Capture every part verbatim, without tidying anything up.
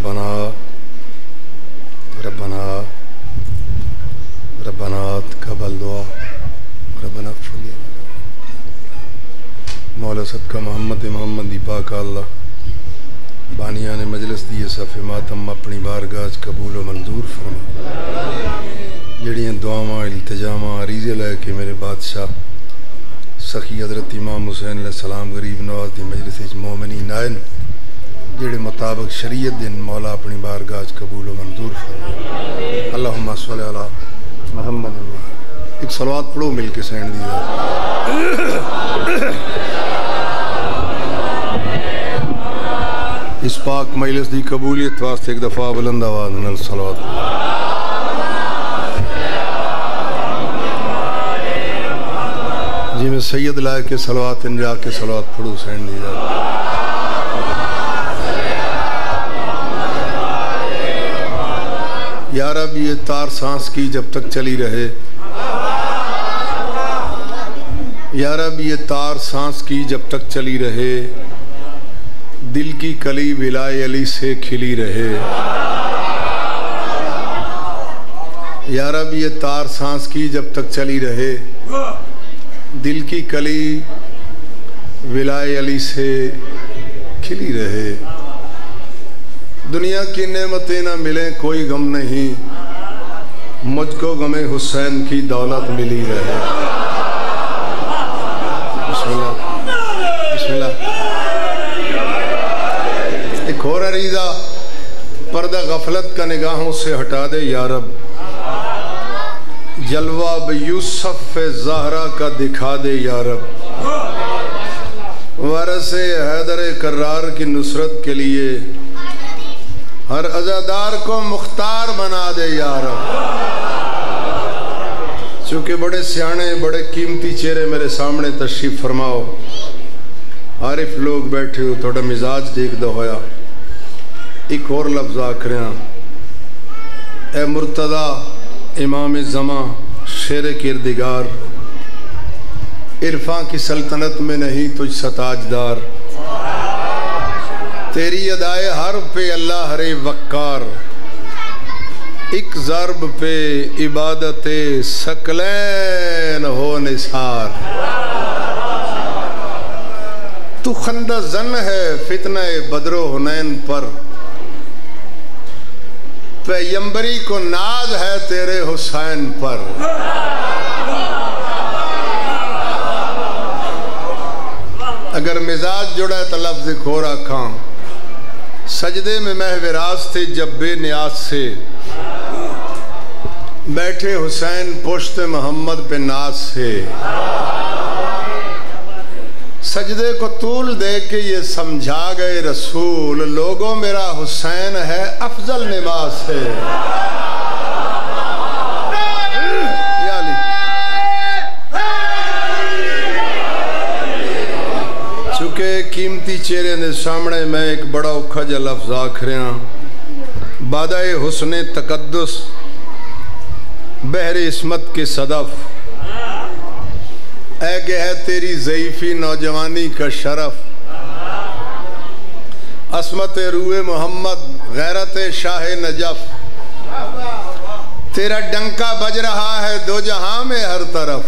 ربنا ربنا ربنا تقبل دعا ربنا اغفر لنا مولا صدقہ محمد محمد دی پاک اللہ بانیان مجلس دی صف ماتم اپنی بارگاہ قبول و منظور فرما جڑیاں دعاواں التجاواں عریضے لے کے میرے بادشاہ سخی حضرت امام حسین علیہ السلام غریب نواز دی مجلس مومنین آئین جڑے مطابق شریعت دن مولا اپنی بارگاہ قبول و منظور فرما اللہم صلی علی محمد ایک صلوات پڑھو مل کے سینڈ دیا اس پاک مجلس دی قبولیت واسطے ایک دفعہ بلند آواز نال صلوات جی میں سید لائے کے صلوات انجا کے صلوات پڑھو سینڈ دیا یا رب یہ تار سانس کی جب تک چلی رہے یا رب یہ تار سانس کی جب تک چلی رہے دل کی کلی ولائے علی سے کھلی رہے یا رب یہ تار سانس کی جب تک چلی رہے دل کی کلی ولائے علی سے کھلی رہے دنیا کی نعمتیں نہ ملیں کوئی غم نہیں مجھ کو غم حسین کی دولت ملی رہے بسم اللہ بسم اللہ ایک اور عریضہ پردہ غفلت کا نگاہوں سے ہٹا دے یا رب جلوہ بیوسف زہرا کا دکھا دے یا رب وارث حیدر کرار کی نصرت کے لیے ہر عزادار کو مختار بنا دے یا رب چونکہ بڑے سیانے بڑے قیمتی چہرے میرے سامنے تشریف فرماؤ عارف لوگ بیٹھے ہو تھوڑا مزاج دیکھ دو ہویا ایک اور لفظ آکھریاں اے مرتضی امام زمان شیر کردگار عرفان کی سلطنت میں نہیں تجھ ستاجدار تیری ادائے حرف پہ اللہ ہر وقار ایک ضرب پہ عبادت ثقلین ہو نثار تو خندہ زن ہے فتنہ بدر و حنین پر پیمبری کو ناز ہے تیرے حسین پر اگر مزاج جڑا ہے تو لفظ کھورا کھاں سجدے میں محو راز تھے جب بے نیاز سے بیٹھے حسین پشت محمد پہ ناز سے سجدے کو طول دے کے یہ سمجھا گئے رسول لوگوں میرا حسین ہے افضل نماز ہے یا علی چونکہ قیمتی چہرے نے سامنے میں ایک بڑا اوکھا جا لفظ آکھریاں بادہ حسن تقدس بحر عصمت کے صدف اے کہ ہے تیری ضعیفی نوجوانی کا شرف عصمت روح محمد غیرت شاہ نجف تیرا ڈنکا بج رہا ہے دو جہاں میں ہر طرف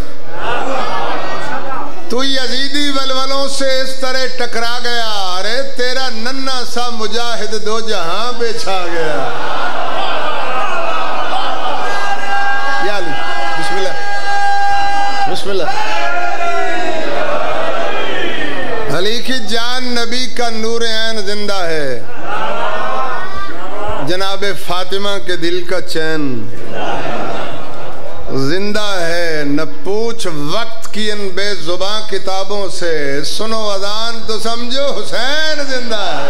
تو یزیدی ولولوں سے اس طرح ٹکرا گیا ارے تیرا ننھا سا مجاہد دو جہاں پہ چھا گیا یا علی بسم اللہ بسم اللہ علی کی جان نبی کا نور عین زندہ ہے جناب فاطمہ کے دل کا چین زندہ ہے نہ پوچھ وقت کی ان بے زباں کتابوں سے سنو اذان تو سمجھو حسین زندہ ہے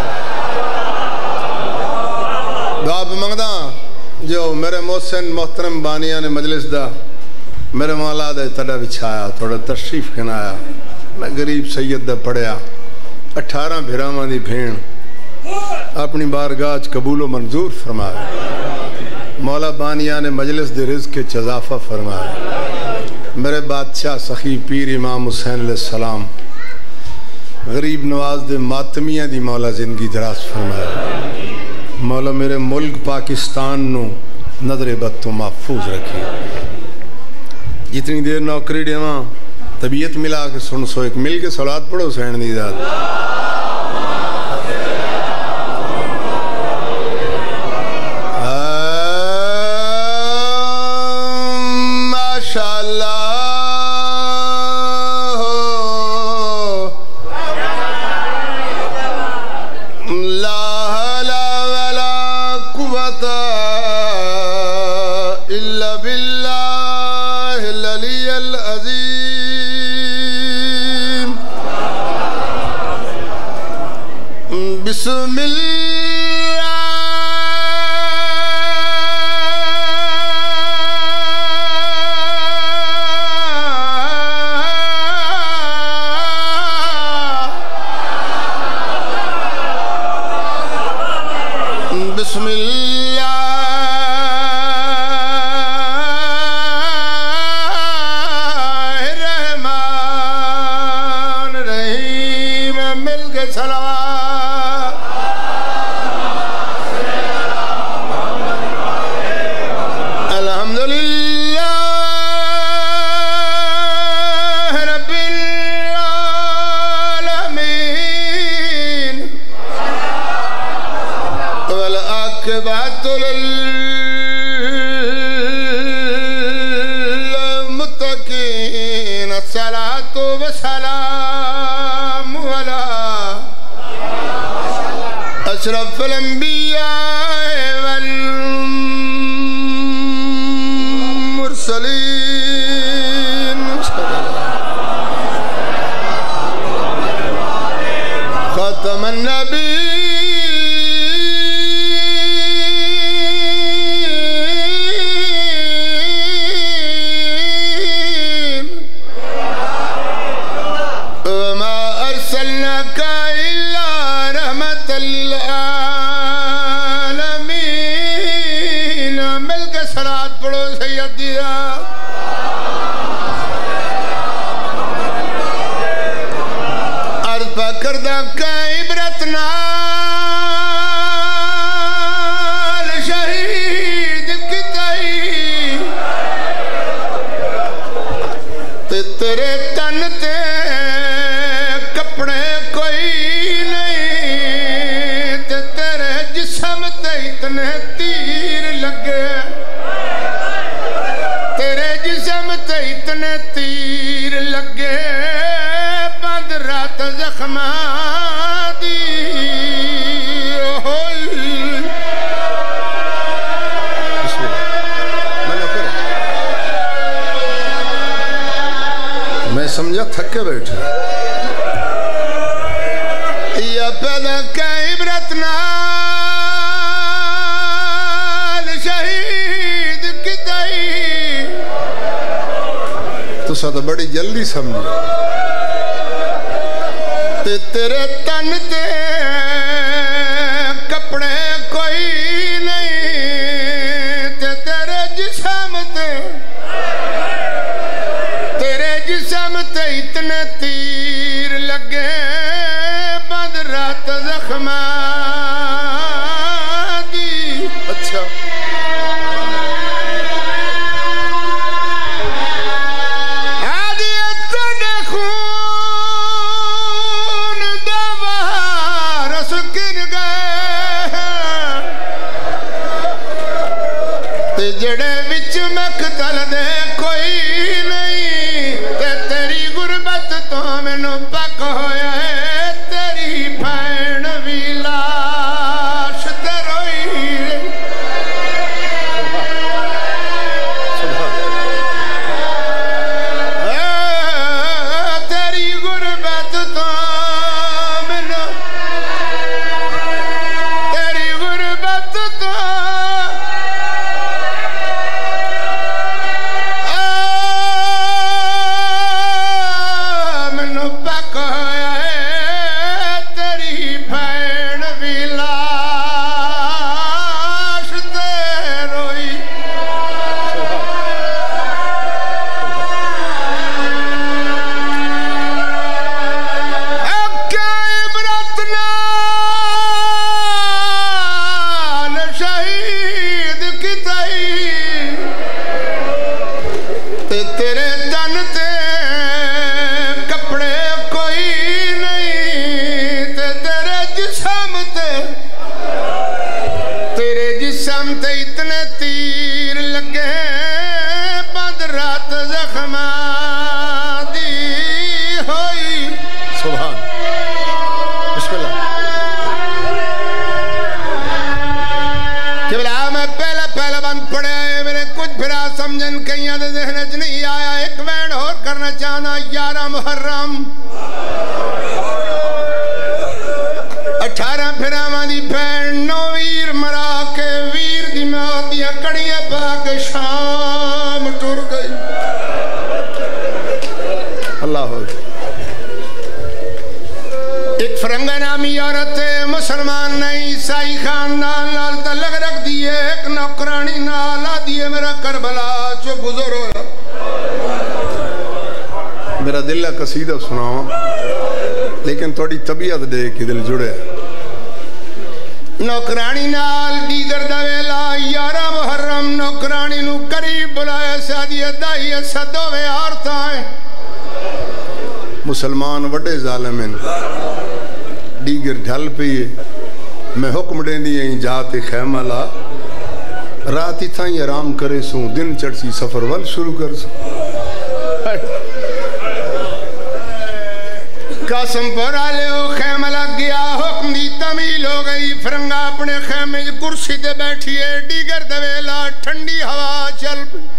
دعا پہ منگدہ جو میرے محسن محترم بانیان مجلس دا میرے مولا دے تڑا بچھایا تھوڑا تشریف کھنایا میں غریب سید دا پڑھیا اٹھارہ بھیراواں دی بھین اپنی بارگاہ قبول و منظور فرمایا مولا بانیان مجلس دے رزق کے اضافہ فرمایا میرے بادشاہ سخی پیر امام حسین علیہ السلام غریب نواز دے ماتمیاں دی مولا زندگی دراز فرمایا مولا میرے ملک پاکستان نو نظر بد تو محفوظ رکھی جتنی دیر نوکری دیواں طبیعت ملا کے سن سو ایک مل کے صلوات پڑھو سین دی ذات بسم اللہ بسم اللہ الرحمن الرحیم مل کے صلوات والعاقبۃ للمتقین الصلاۃ والسلام علی اشرف الانبیاء والمرسلین خاتم النبی سمجھا تھکے بیٹھے یا پیدا کا عبرت نال شہید کی دائی تو ساتھ بڑی جلدی سمجھا تے تیرے تن تے کپڑے کوئی نہیں تے تیرے جسم تے جسم تے اتنے تیر لگے بند رات زخمہ دی اچھا عادیت دے خون دوار سکر گئے پھراواں دی بھین نو ویر مرا کے ویر دی موت دیا کڑیاں پا کے شام ٹر گئی اللہ ہو ایک فرنگا نامی عورت مسلمان نہیں عیسائی خاندان لال تعلق رکھ دیئے ایک نوکرانی نالا دیئے میرا کربلا جو گزر ہویا میرا دل قصیدہ سناؤں لیکن تھوڑی طبیعت دے کہ دل جڑے نوکرانی نال دیگر دویلا یارہ محرم نوکرانی نو قریب بلائے سادیہ دائیہ صدوے آرتا ہے مسلمان وڈے ظالمین دیگر ڈھل پیئے میں حکم دین دیئے جاتے خیمہ لا راتی تھائیں آرام کرے سوں دن چڑسی سفر وال شروع کر سوں قاسم پر آلے ہو خیمہ لگ گیا حکم دی تمیل ہو گئی فرنگا اپنے خیمے کرسی دے بیٹھئے دیگر دویلا ٹھنڈی ہوا چل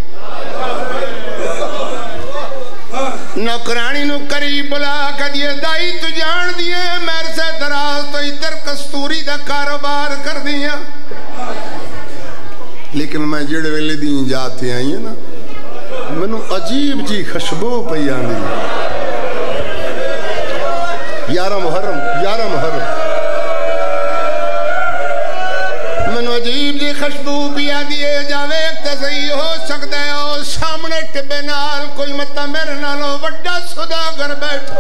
نوکرانی نو قریب بلا کدیے دائی تو جان دیے میر سے دراز تو ادھر کستوری دا کاروبار کر دیا لیکن میں جڑے ویلے دیں جاتے آئی ہیں نا میں نو عجیب جی خشبو پیان دی یارہ محرم یارہ محرم میں نو عجیب جی خشبو پیا دیے جاوے ایک تزئی ہو سکتا ہے اور سامنے ٹبے نال کوئی مطا میرے نالو وڈا صدا گر بیٹھو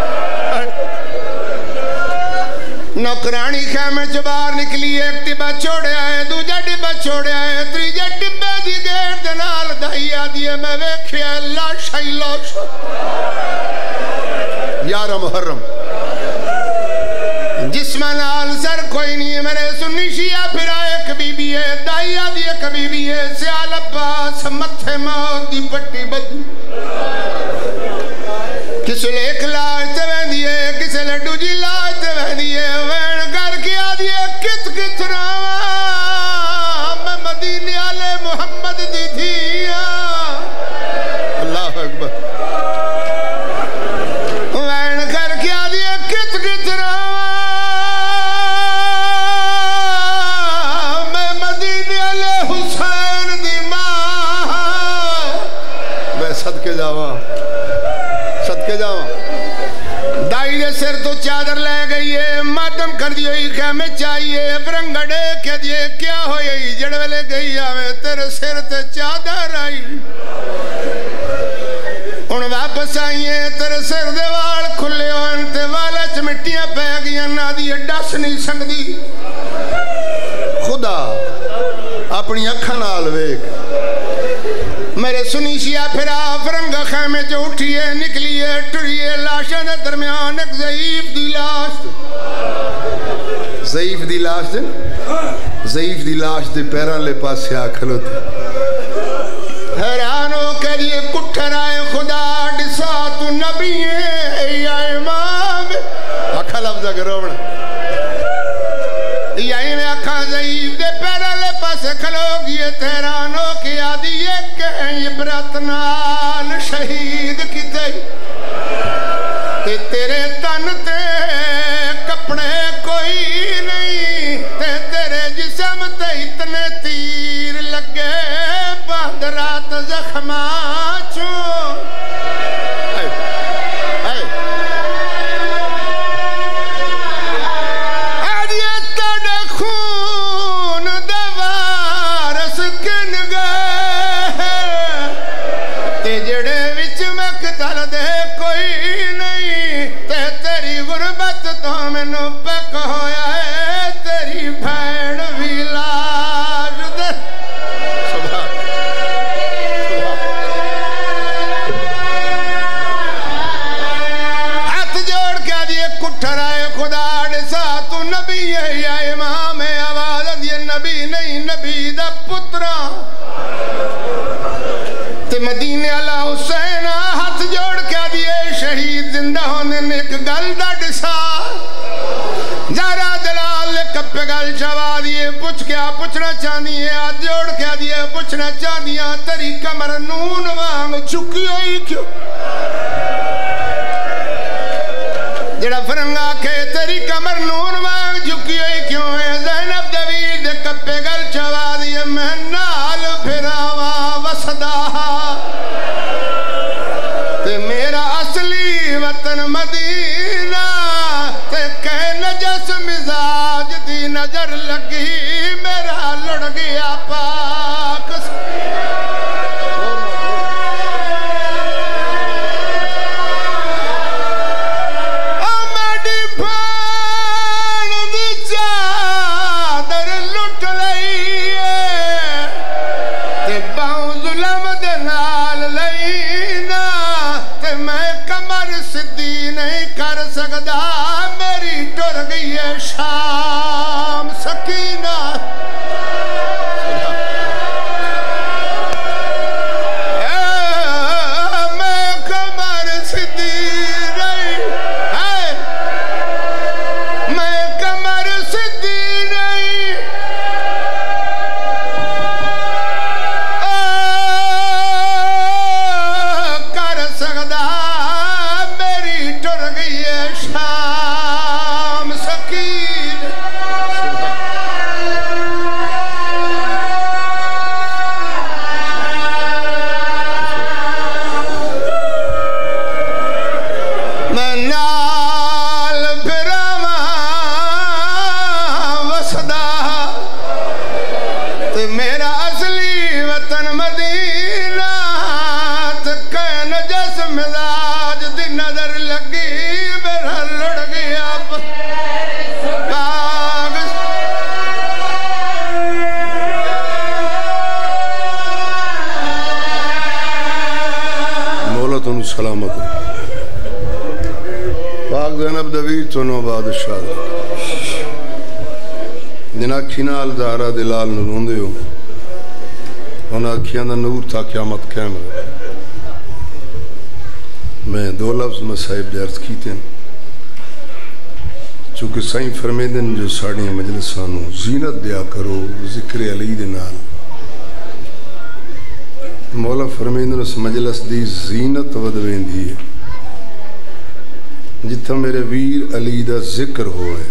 نوکرانی خیمے چ باہر نکلی ایک ٹبا چھوڑے آئے دوجہ ٹبا چھوڑے آئے تریجہ ٹبے دی گیر دنال دائی آدیے میں ویکھیا لاش ہی لاش یارہ محرم جسمہ نال سر کوئی نہیں میرے سنی شیعہ پھرا ایک بی بی ہے دائی آدھی ایک بی بی ہے سیال عباس متھے موت دی پٹی بدی کسے لے ایک لاج تے وین دیئے کسے لے ڈو جی لاج تے وین دیئے وین کر کے آدھی کت کت راواں میں مدینے آلے محمد دی دھیا اللہ اکبر وین کر کے آدھی کت کت راواں میں مدینے آلے حسین دی ماں میں صدقے جاواں صدقے جاواں دائی دے سر تو چادر لے گئی ہے ماتم کر دی ہوئی خیمے چاہیے فرنگڑے کہہ دیئے کیا ہوئی جڑوے لے گئی آوے تیرے سر تے چادر آئی ان واپس آئیے تیرے سر دے وال کھلے ہوئے تے والے چ مٹیاں پہ گیا نا دی ڈس نہیں سنگ دی خدا اپنی اکھاں نال ویکھ میرے سنی شیعہ پھرا فرنگا خیمے جو اٹھیے نکلیے ٹریے لاشیں دے درمیان ایک ضعیف دی لاش ضعیف دی لاش دے ضعیف دی لاش دے پیران لے پاس سے آکھلو تھے حیران ہو کے لیے کٹھر آئے خدا ڈسا تو نبی ہے یا امام اکھا لفظہ کروڑا یا انہیں اکھا ضعیف دے پیران لے پاس کھلو گئے حیران ہو کے آدھی ایک کہیں عبرت نال شہید کی تے تے تیرے تن تے کپڑے کوئی نہیں تے تیرے جسم تے اتنے تیر لگے بعد رات زخمہ چوں آدھیے تڑے خون دوارس کن گئے تے جڑے وچ مقتل دے کوئی نہیں تے تیری غربت تو میں نو پک ہویا ہے تیری بھیڑ بھی لاج دے سبحان ہاتھ جوڑ کے دیئے کٹھر آئے خدا ڈسا تو نبی ہے یا امام ہے آواز دیئے نبی نہیں نبی دا پترا تے مدینے اللہ حسین ہاتھ جوڑ کے دیئے شہید زندہ ہونے نے ایک گل دا ڈسا جارا دلال لے کپے گل چوا دیئے پوچھ کیا پوچھنا چاہنی ہے ہاتھ جوڑ کے دیئے پوچھنا چاہنی ہے تری کمر نون وانگ چکی ہوئی کیوں جڑا فرنگا کے تیری کمر نون وانگ جھکی ہوئی جس مزاج دی نظر لگی میرا لڑ گیا پاک میری بھان دی چادر لٹ لئی تے باؤں ظلم دے نال لینا تے میں کمر سدھی نہیں کر سکدا میری ٹر گئی ہے شام سکینہ میں کمر سدھی نہیں میں کمر سدھی نہیں کر سکدا میری ٹر گئی ہے شام سکین میں نال پھراواں وسدا تے میرا اصلی وطن مدینہ تے کہن جس مزاج دی نظر لگی میرا لڑ گیا پاک مولا تنو سلامت ہے پاک زینب دویر تنو بادشاہ جن اکھی نال زہرا دلال نروندے ہو ان اکھیاں دا نور تھا قیامت قائم رہے میں دو لفظ مسائب عرض کیتے ہیں چونکہ سائیں فرمیدن جو ساڑی مجلسانوں زینت دیا کرو ذکر علی دے نال مولا فرمیدن اس مجلس دی زینت ودوین دی ہے جتھا میرے ویر علی دا ذکر ہوئے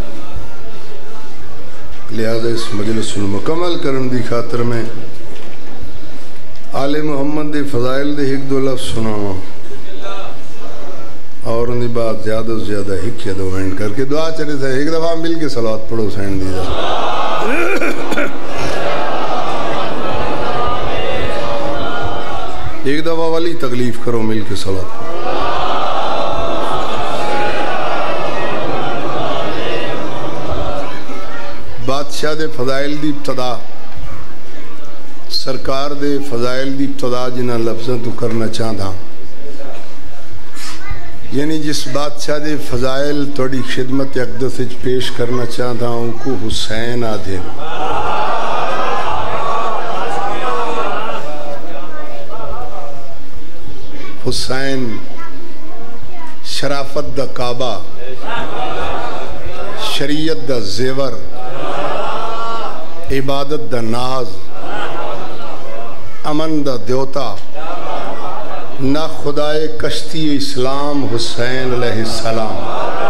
لہذا اس مجلس مکمل کرن دی خاطر میں آل محمد دے فضائل دے ایک دو لفظ سناواں اور ان دی بات زیادہ سے زیادہ ایک یا دو اینڈ کر کے دعا چلے تھے ایک دفعہ مل کے صلوات پڑھو سینڈ دی جا ایک دفعہ والی تکلیف کرو مل کے صلوات پڑھو بادشاہ دے فضائل دی ابتدا سرکار دے فضائل دی ابتدا جنہ لفظوں تو کرنا چاہتا یعنی جس بادشاہ دے فضائل توڑی خدمت اقدس پیش کرنا چاہتا ہوں کو حسین آدھے حسین شرافت دا کعبہ شریعت دا زیور عبادت دا ناز امن دا دیوتا نہ خدائے کشتی اسلام حسین علیہ السلام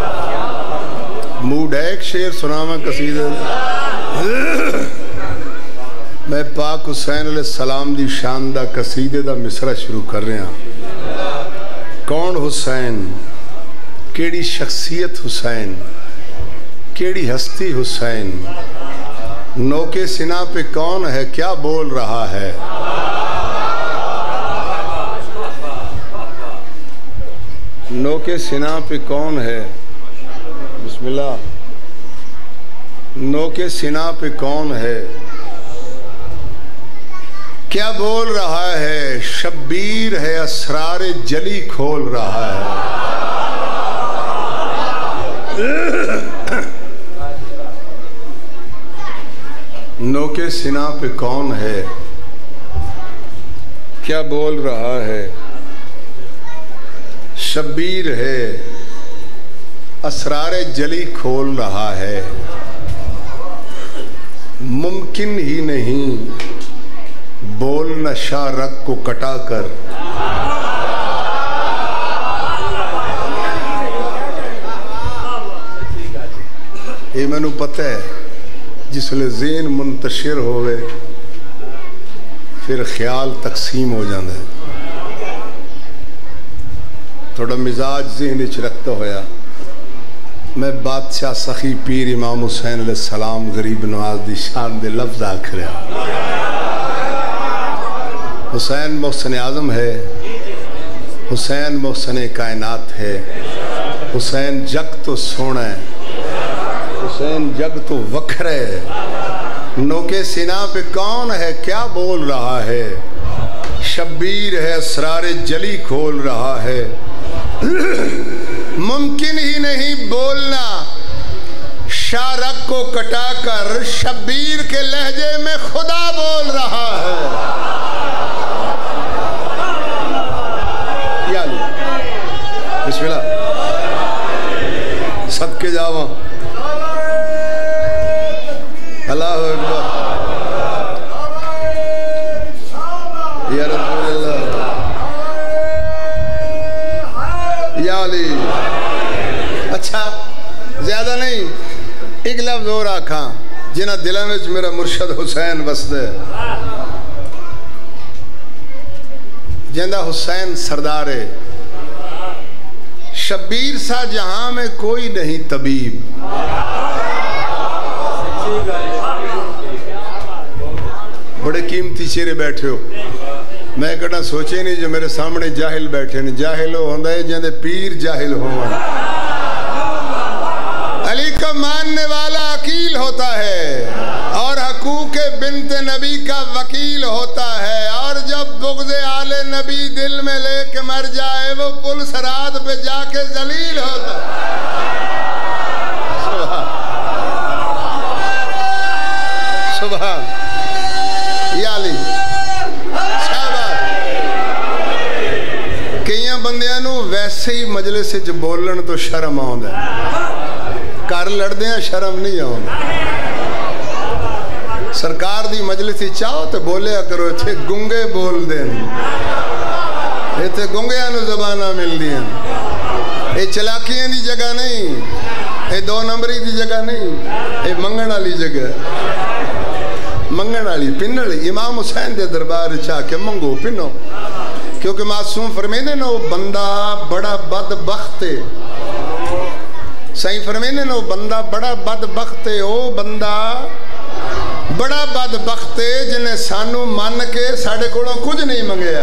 موڈ ایک شعر سناواں قصیدہ میں پاک حسین علیہ السلام دی شان دا قصیدے دا مصرع شروع کر رہے ہیں کون حسین کیڑی شخصیت حسین کیڑی ہستی حسین نوکے سنا پہ کون ہے کیا بول رہا ہے نوکے سنا پہ کون ہے بسم اللہ نوکے سنا پہ کون ہے کیا بول رہا ہے شبیر ہے اسرار جلی کھول رہا ہے نوکے سنا پہ کون ہے کیا بول رہا ہے شبیر ہے اسرار جلی کھول رہا ہے ممکن ہی نہیں بولنا شاہ رگ کو کٹا کر یہ میں نے پتہ ہے جس لئے ذہن منتشر ہوئے پھر خیال تقسیم ہو جاندہ ہے تھوڑا مزاج ذہن اچھ رکھتا ہویا میں بادشاہ سخی پیر امام حسین علیہ السلام غریب نواز دی شان دے لفظ آکھ رہا. حسین محسن اعظم ہے، حسین محسن کائنات ہے، حسین جگ تو سونا ہے، حسین جگ تو وکھرے ہے. نوکے سینہ پہ کون ہے کیا بول رہا ہے؟ شبیر ہے اسرار جلی کھول رہا ہے. ممکن ہی نہیں بولنا شارق کو کٹا کر، شبیر کے لہجے میں خدا بول رہا ہے. یا اللہ بسم اللہ صدقے جاواں. اللہ اکبر یا رسول اللہ یا علی. اچھا زیادہ نہیں، ایک لفظ اور آکھاں جنہ دلوں میں میرا مرشد حسین وسدے. جندہ حسین سردار ہے. شبیر سا جہاں میں کوئی نہیں طبیب. بڑے قیمتی چہرے بیٹھے ہو. میں کہنا سوچے نہیں جو میرے سامنے جاہل بیٹھے نہیں. جاہل ہو ہوندہ ہے جندے پیر جاہل ہو. علی کا ماننے والا عقیل ہوتا ہے اور حقوق بنت نبی کا وکیل ہوتا ہے. اور جب بغض آل نبی دل میں لے کے مر جائے وہ پل صراط پہ جا کے ذلیل ہوتا ہے. سبحان یا علی. کئیاں بندیاں نو ویسے ہی مجلس وچ بولن تو شرم آوندا ہے، کر لڑدے ہیں شرم نہیں آوندا. سرکار دی مجلس وچ چاہو تے بولیا کرو. ایتھے گنگے بول دین، ایتھے گنگیاں نو زباناں ملدیاں. اے چلاکیاں دی جگہ نہیں، اے دو نمبری دی جگہ نہیں، اے منگن والی جگہ. منگن والی پنڑ امام حسین دے دربار چاہ کے منگو پنو. کیونکہ معصوم فرمینے نا وہ بندہ بڑا بدبخت ہے. صحیح فرمینے نا وہ بندہ بڑا بدبخت ہے. وہ بندہ بڑا بدبخت ہے جنہیں سانو مان کے ساڑھے کوڑوں کچھ نہیں منگیا.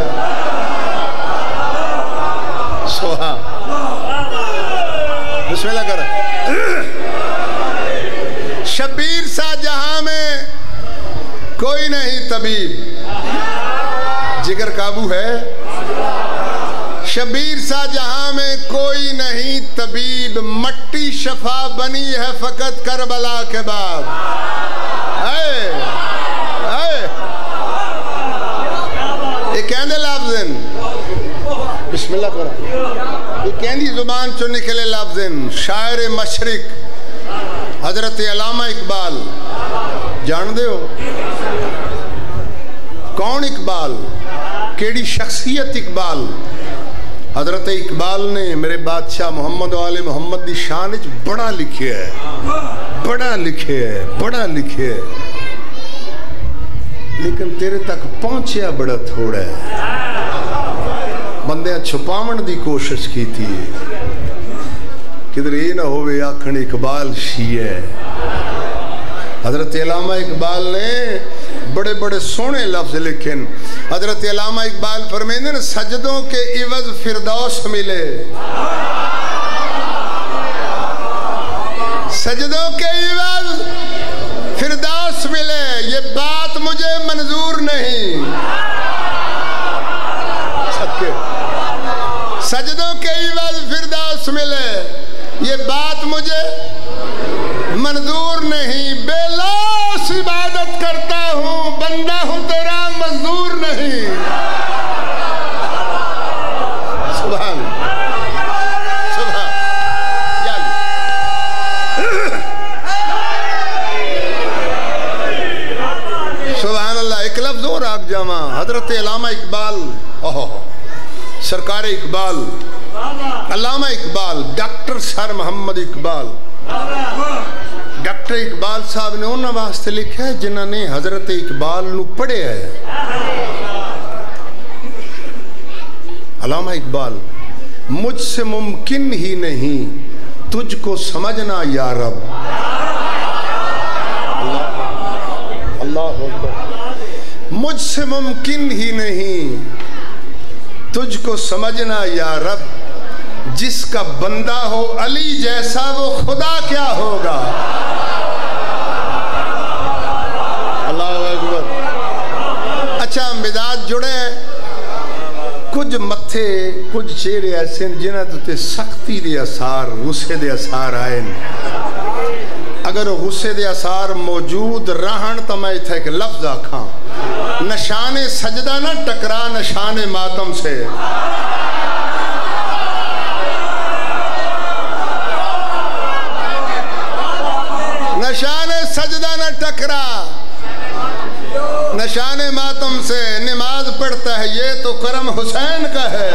سوہا بسم اللہ کر. شبیر سا جہاں میں کوئی نہیں طبیب. جگر قابو ہے. شبیر سا جہاں میں کوئی نہیں طبیب. مٹی شفا بنی ہے فقط کربلا کے بعد. اے اے یہ کہندے لفظن بسم اللہ کرا. یہ کہندی زبان چو نکلے لفظن شاعر مشرق حضرت علامہ اقبال. جان دے ہو کون اقبال؟ کیڑی شخصیت اقبال؟ حضرت اقبال نے میرے بادشاہ محمد و آل محمد دی شان وچ بڑا لکھے ہے، بڑا لکھے ہے، بڑا لکھے ہے. لیکن تیرے تک پہنچیا بڑا تھوڑا ہے. بندے چھپاون دی کوشش کی تھی. کدھر یہ نہ ہوئے آکھن اقبال شیعہ ہے. حضرت علامہ اقبال نے بڑے بڑے سونے لفظ لکھن. حضرت علامہ اقبال فرمیندے ہیں سجدوں کے عوض فردوس ملے. سجدوں کے عوض فردوس ملے. یہ بات مجھے منظور نہیں. سجدوں کے عوض فردوس ملے یہ بات مجھے منظور نہیں. بے لوث عبادت کرتا ہوں بندہ ہوں تیرا مزدور نہیں. سبحان سبحان یا سبحان اللہ. ایک لفظ اور آگ جامع. حضرت علامہ اقبال سرکار اقبال علامہ Iqbal doctor sir Muhammad Iqbal doctor Iqbal صاحب نے انہوں واسطے لکھا ہے جنہوں نے حضرت اقبال نو پڑھے ہے. علامہ اقبال مجھ سے ممکن ہی نہیں تجھ کو سمجھنا یا رب، اللہ اکبر، مجھ سے ممکن ہی نہیں تجھ کو سمجھنا یا رب، جس کا بندہ ہو علی جیسا وہ خدا کیا ہوگا۔ اللہ اکبر۔ اچھا مزاج جڑے کچھ متھے کچھ چہرے ایسے جنہاں تے سختی دے اثار غصے دے اثار آئے، اگر غصے دے اثار موجود رہن تو میں اتھا ایک لفظ آکھاں، نشان سجدہ نہ ٹکرا نشان ماتم سے۔ نشان سجدہ نہ ٹکرا نشان ماتم سے، نماز پڑھتا ہے یہ تو کرم حسین کا ہے۔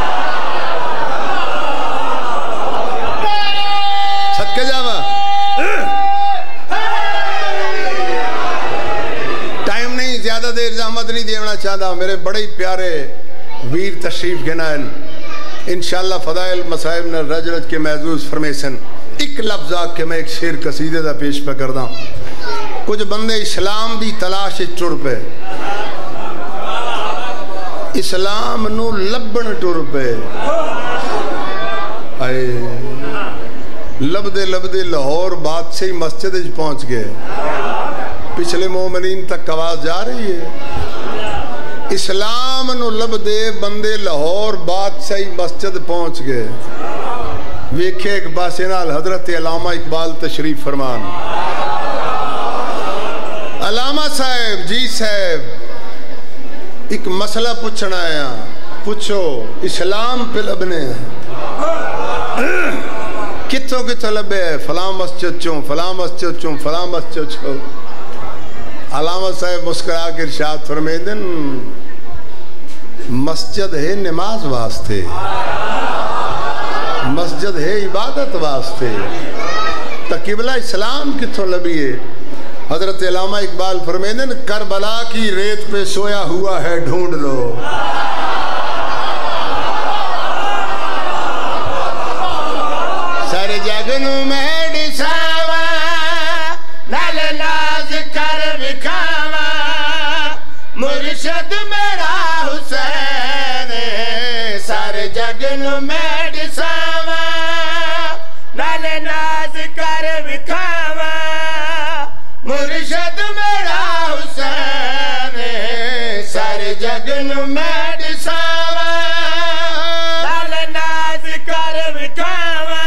چھت کے جاوا ٹائم نہیں، زیادہ دیر زحمت نہیں دینا چاہتا، میرے بڑے ہی پیارے ویر تشریف گنائن انشاءاللہ فضائل مسائب نے رج رج کے محظوظ فرمیسن۔ ایک لفظ آکھ کے میں ایک شیر قصیدے دا پیش پہ کردہ ہوں۔ کچھ بندے اسلام دی تلاش ٹر پہ، اسلام نو لبن ٹر پہ، آئے لبدے لبدے لاہور بادشاہی مسجد پہنچ گئے، پچھلے مومنین تک آواز جا رہی ہے۔ اسلام نو لبدے بندے لاہور بادشاہی مسجد پہنچ گئے، ویکھے ایک پاسے نال حضرت علامہ اقبال تشریف فرمان۔ علامہ صاحب جی صاحب ایک مسئلہ پوچھنا آیا، پوچھو اسلام پہ لبنے ہیں، کتوں کتوں لبے ہے، فلاں مسجد چوں فلاں مسجد چوں فلاں مسجد چوں۔ علامہ صاحب مسکرا کے ارشاد فرمیدن مسجد ہے نماز واسطے، مسجد ہے عبادت واسطے، تا قبلہ اسلام کتوں لبیے۔ حضرت علامہ اقبال فرمیدن کربلا کی ریت پہ سویا ہوا ہے ڈھونڈ لو۔ سر جگنو میں ڈساوا نال ناز کر وکھاوا، مرشد میرا حسین، سر جگنو میں ڈساوا نال ناز کر وکھاوا، مرشد میرا حسین، سر جگن میں ڈساوا نال ناز کر وکھاوا،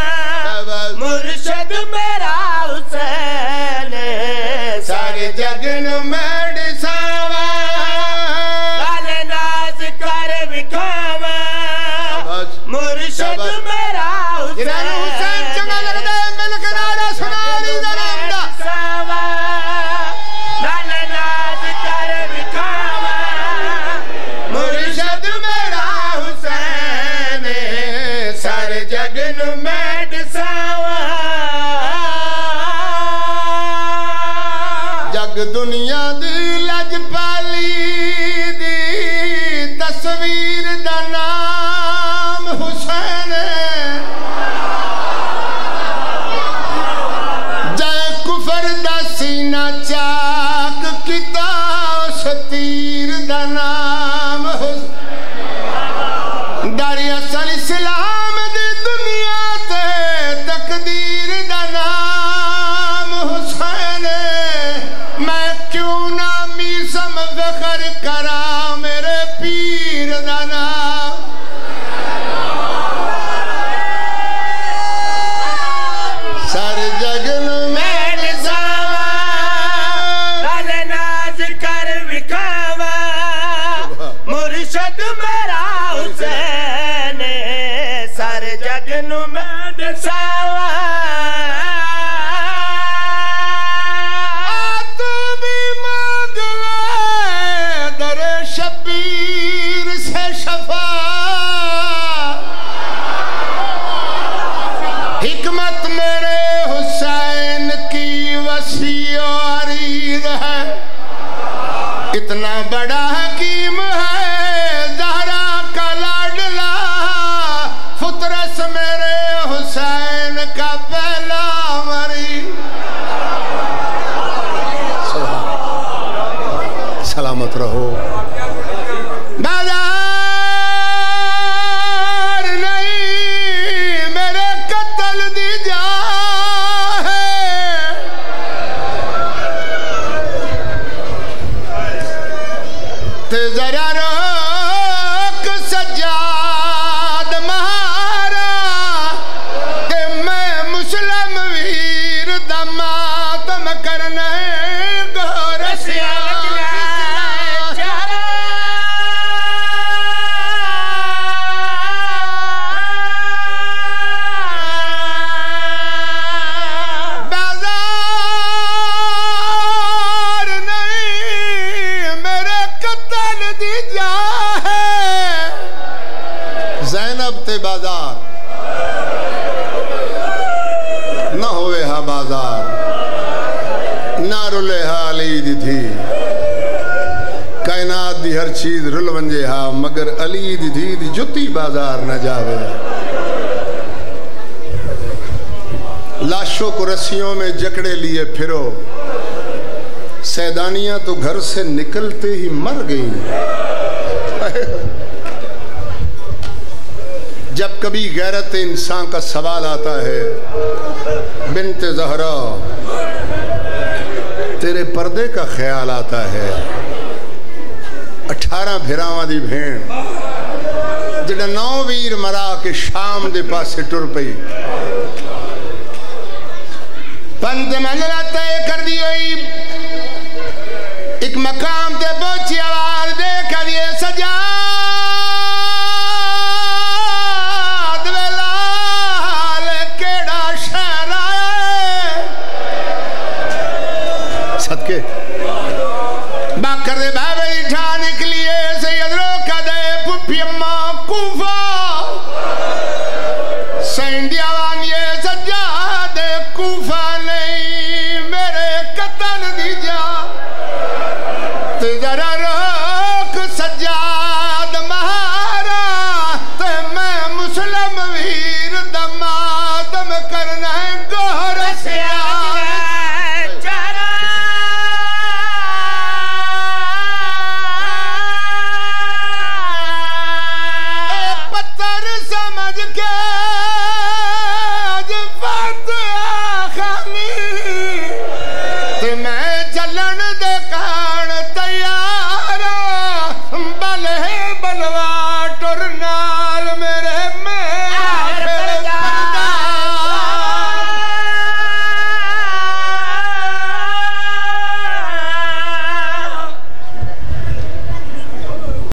مرشد میرا حسین، سر جگن میں ڈساوا نال ناز کر وکھاوا، مرشد میرا حسین۔ چنگا لگتا ہے مل کے نعرہ سنا لی ذرا دا، نال ناز کر وکھاوا، مرشد میرا حسین، سر جگن میں ڈساوا۔ جگ دنیا دی لج پالی دی تصویر دا نام حسین، جائے کفر دا سینہ چاک کتا اس تیر دا نام حسین، داری اصل اسلام دی دنیا تے تقدیر دا نام حسین، میں کیوں نہ میسم فخر کرا میرے پیر دا نام۔ سر جگن میں ڈساوا نال ناز کر وکھاوا، مرشد میرا حسین، سر جگن میں ڈساوا۔ تو بھی مانگ لے در मातम करने गौर बाजार नहीं मेरे कतल दी जा है ज़ैनब ते बाजार ना होवे हा बाजार ना रुले हा अली दी थी कायनात दी हर चीज रुल वंजे हा मगर अली दी थी दी जुती बाजार न जावे लाशों को रस्सियों में जकड़े लिए फिरो सैदानियां तो घर से निकलते ही मर गई जब कभी गैरत इंसान का सवाल आता है बिन्ते ज़हरा तेरे पर्दे का ख्याल आता है अठारह भिरावां दी भेण जिहड़ा नौ वीर मरा के शाम दे पासे टुर पई पंज मंजिला तय कर दी हुई एक मकाम ते पहुंची आवाज दे कर ये सजा सदके बाकर दे बाबे ठा निकलिए सैयद रोका दे पुफी अम्मा कूफा